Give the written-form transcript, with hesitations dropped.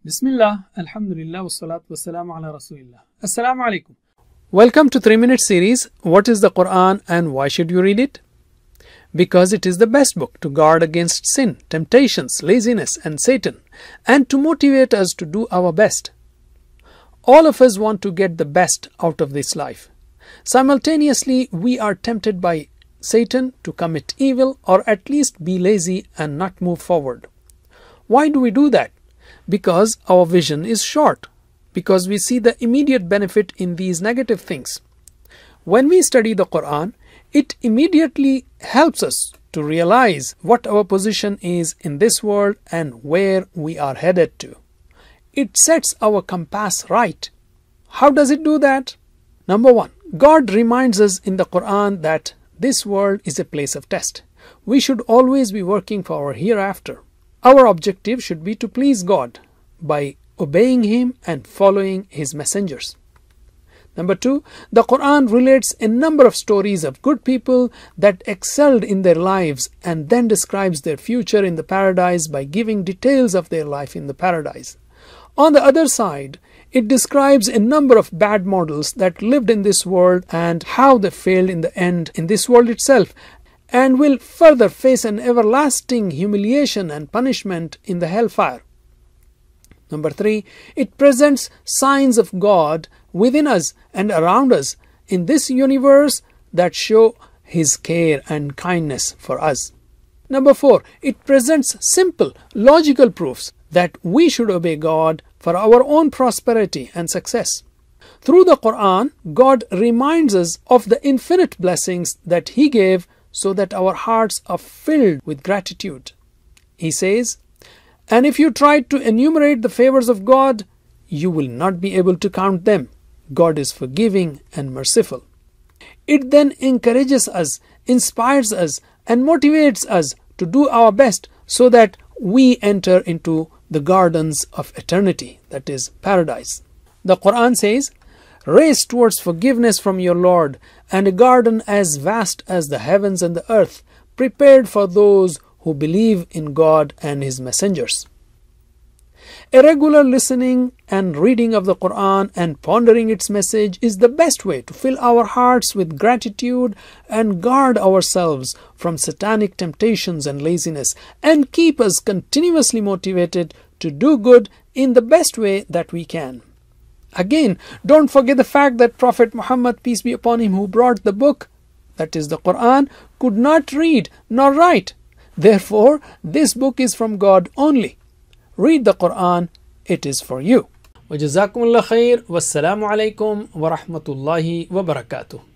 Bismillah, Alhamdulillah, wassalatu wassalamu ala Rasulillah. Assalamu alaikum. Welcome to 3-Minute Series, What is the Quran and why should you read it? Because it is the best book to guard against sin, temptations, laziness and Satan, and to motivate us to do our best. All of us want to get the best out of this life. Simultaneously, we are tempted by Satan to commit evil or at least be lazy and not move forward. Why do we do that? Because our vision is short, because we see the immediate benefit in these negative things. When we study the Quran, it immediately helps us to realize what our position is in this world and where we are headed to. It sets our compass right. How does it do that? Number one, God reminds us in the Quran that this world is a place of test. We should always be working for our hereafter. Our objective should be to please God by obeying Him and following His messengers. Number two, the Quran relates a number of stories of good people that excelled in their lives and then describes their future in the paradise by giving details of their life in the paradise. On the other side, it describes a number of bad models that lived in this world and how they failed in the end in this world itself, and will further face an everlasting humiliation and punishment in the hellfire. Number three, it presents signs of God within us and around us in this universe that show His care and kindness for us. Number four, it presents simple, logical proofs that we should obey God for our own prosperity and success. Through the Quran, God reminds us of the infinite blessings that He gave so that our hearts are filled with gratitude. He says, "And if you try to enumerate the favors of God, you will not be able to count them. God is forgiving and merciful." It then encourages us, inspires us, and motivates us to do our best so that we enter into the gardens of eternity, that is, paradise. The Quran says, "Race towards forgiveness from your Lord, and a garden as vast as the heavens and the earth, prepared for those who believe in God and His messengers." A regular listening and reading of the Quran and pondering its message is the best way to fill our hearts with gratitude and guard ourselves from satanic temptations and laziness, and keep us continuously motivated to do good in the best way that we can. Again, don't forget the fact that Prophet Muhammad, peace be upon him, who brought the book, that is the Quran, could not read nor write. Therefore, this book is from God only. Read the Quran, it is for you. Wa jazakumullah khair. Wassalamu alaikum wa rahmatullahi wa barakatuh.